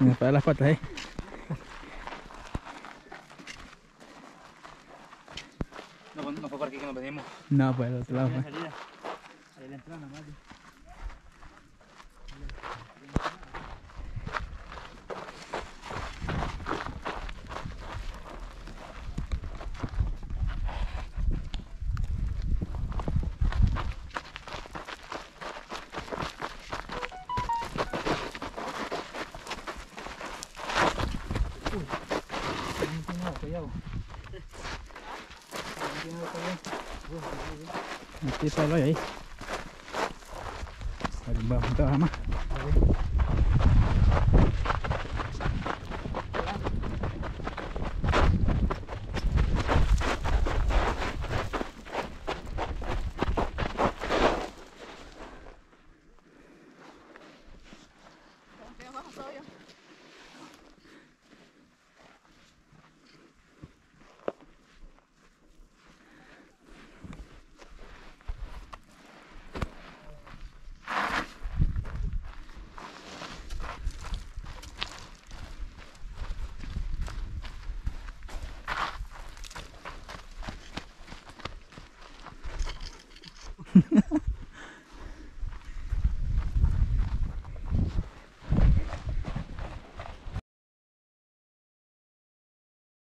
Me para las patas, No fue por aquí que nos venimos. No, pues al otro lado. Ahí salida. Ahí la entrada más. Aquí está el hoyo ahí. Vamos a trabajar más.